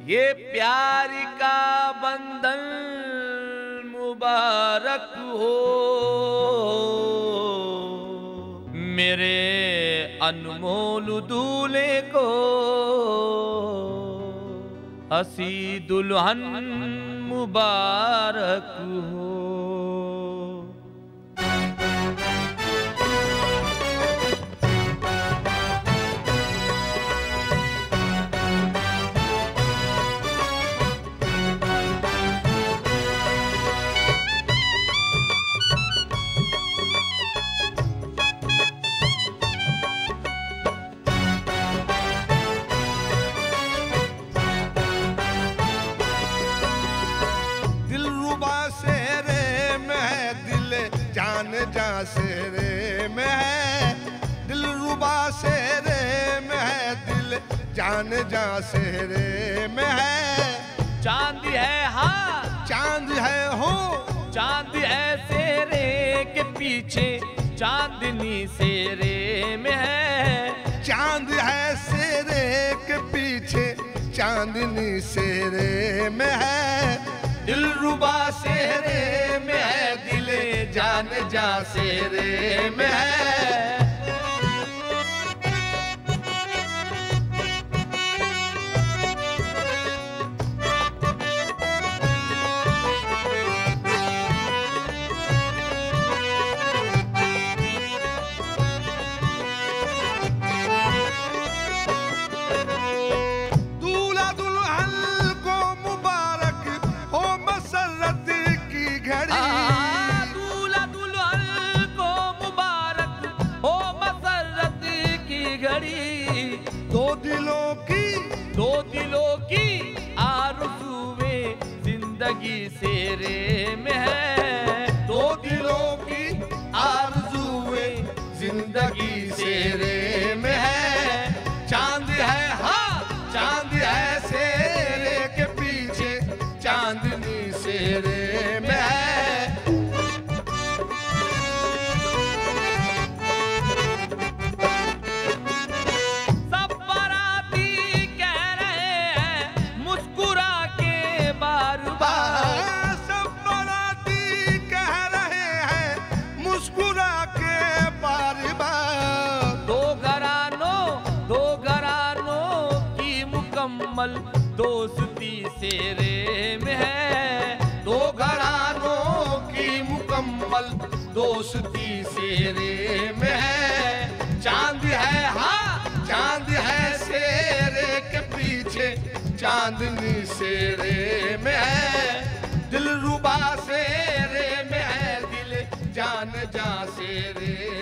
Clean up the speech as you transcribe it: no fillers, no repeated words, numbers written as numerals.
ये प्यार का बंधन मुबारक हो, मेरे अनमोल दूल्हे को हसी दुल्हन मुबारक हो। जा सेरे में है दिलरुबा, सेरे में है दिल जान, जा सेरे में है। चांद है हाँ चांद है हो, चांद है सेरे के पीछे, चांदनी सेरे में है। चांद है सेरे के पीछे, चांदनी सेरे में है। दिलरुबा सेरे में है, दिले जान जा सेरे में है। दो दिलों की आरज़ूए जिंदगी सेरे में है। दो दिलों की आरज़ूए जिंदगी सेरे में है। चांद है हाँ चांद है सेरे के पीछे, चांदनी सेरे में है। दोस्ती सेरे में है। दो घरानों की मुकम्मल दोस्ती सेरे में है। चांद है हाँ चांद है सेरे के पीछे, चांदनी सेरे में है। दिलरुबा सेरे में है, दिल जान जा सेरे